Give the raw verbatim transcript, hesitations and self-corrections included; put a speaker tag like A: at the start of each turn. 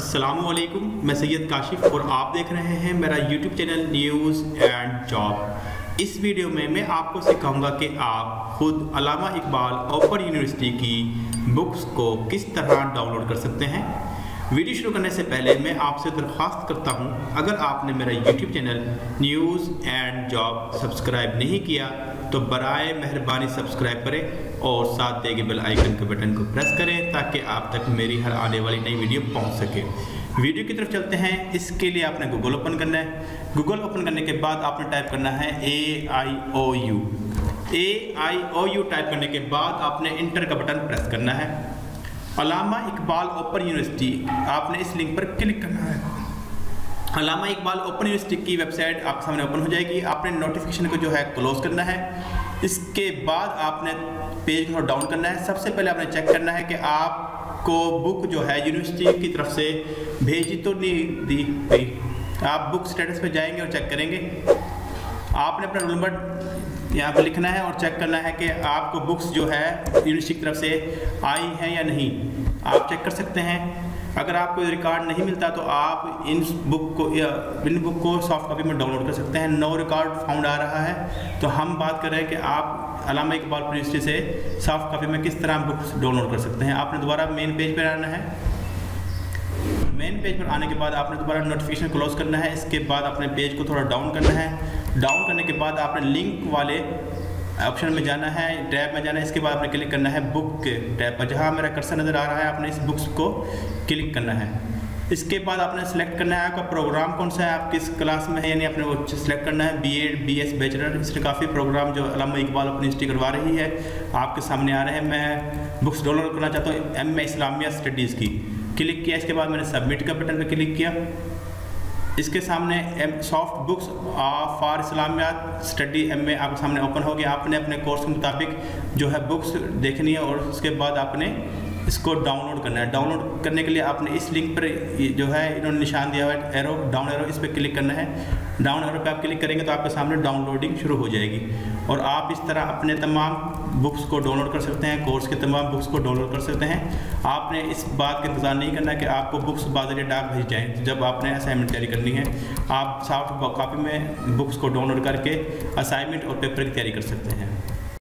A: अस्सलामुअलैकुम, मैं सैयद काशिफ और आप देख रहे हैं मेरा YouTube channel news and job. इस वीडियो में मैं आपको सिखाऊंगा कि आप खुद अल्लामा इकबाल ओपन यूनिवर्सिटी की बुक्स को किस तरह डाउनलोड कर सकते हैं। वीडियो शुरू करने से पहले मैं आपसे दरख्वास्त करता हूं, अगर आपने मेरा YouTube channel news and job subscribe नहीं किया तो बराए मेहरबानी सब्सक्राइब करें और साथ देगे बेल आइकन के बटन को प्रेस करें ताकि आप तक मेरी हर आने वाली नई वीडियो पहुंच सके। वीडियो की तरफ चलते हैं। इसके लिए आपने गूगल ओपन करना है। गूगल ओपन करने के बाद आपने टाइप करना है A I O U. A I O U type करने के बाद आपने इंटर का बटन प्रेस करना है। अल्लामा इकबाल ओपन यूनिवर्सिटी, आपने इस लिंक पर क्लिक करना है। अल्लामा इकबाल ओपन यूनिवर्सिटी की वेबसाइट आपके सामने ओपन हो जाएगी। आपने नोटिफिकेशन को जो है क्लोज करना है। इसके बाद आपने पेज को डाउन करना है। सबसे पहले आपने चेक करना है कि आपको बुक जो है यूनिवर्सिटी की तरफ से भेजी तो नहीं दी गई। आप बुक स्टेटस पे जाएंगे और चेक करेंगे। आपने अपना रोल नंबर यहाँ पर लिखना है और चेक करना है कि आपको बुक्स जो है यूनिवर्सिटी की तरफ से आई हैं या नहीं। आप चेक कर सकते हैं। अगर आपको रिकॉर्ड नहीं मिलता तो आप इन बुक को या इन बुक को सॉफ्ट कॉपी में डाउनलोड कर सकते हैं। नो रिकॉर्ड फाउंड आ रहा है तो हम बात कर रहे हैं कि आप अल्लामा इकबाल यूनिवर्सिटी से सॉफ्ट कॉपी में किस तरह बुक्स डाउनलोड कर सकते हैं। आपने दोबारा मेन पेज पर आना है। मेन पेज पर आने के बाद आपने दोबारा नोटिफिकेशन क्लोज करना है। इसके बाद अपने पेज को थोड़ा डाउन करना है। डाउन करने के बाद आपने लिंक वाले ऑप्शन में जाना है, टैब में जाना है। इसके बाद आपने क्लिक करना है बुक के टैब पर, जहाँ मेरा कर्सर नज़र आ रहा है आपने इस बुक्स को क्लिक करना है। इसके बाद आपने सेलेक्ट करना है आपका प्रोग्राम कौन सा है, आप किस क्लास में है, यानी आपने वो सेलेक्ट करना है। B Ed B S bachelor, इसलिए काफ़ी प्रोग्राम जो अल्लामा इकबाल ओपन यूनिवर्सिटी करवा रही है आपके सामने आ रहे हैं। मैं बुक्स डाउनलोड करना चाहता हूँ एम ए इस्लामिया स्टडीज़ की। क्लिक किया। इसके बाद मैंने सबमिट का बटन पर क्लिक किया। इसके सामने एम सॉफ्ट बुक्स फॉर इस्लामियात स्टडी एम ए आपके सामने ओपन हो गया। आपने अपने कोर्स के मुताबिक जो है बुक्स देखनी है और उसके बाद आपने इसको डाउनलोड करना है। डाउनलोड करने के लिए आपने इस लिंक पर जो है इन्होंने निशान दिया हुआ है एरो, डाउन एरो, इस पर क्लिक करना है। डाउन एरो पे आप क्लिक करेंगे तो आपके सामने डाउनलोडिंग शुरू हो जाएगी और आप इस तरह अपने तमाम बुक्स को डाउनलोड कर सकते हैं। कोर्स के तमाम बुक्स को डाउनलोड कर सकते हैं। आपने इस बात का इंतजार नहीं करना कि आपको बुक्स बाज़ारे डाक भेज जाएँ। जब आपने असाइनमेंट तैयारी करनी है आप सॉफ्ट कॉपी में बुक्स को डाउनलोड करके असाइनमेंट और पेपर की तैयारी कर सकते हैं।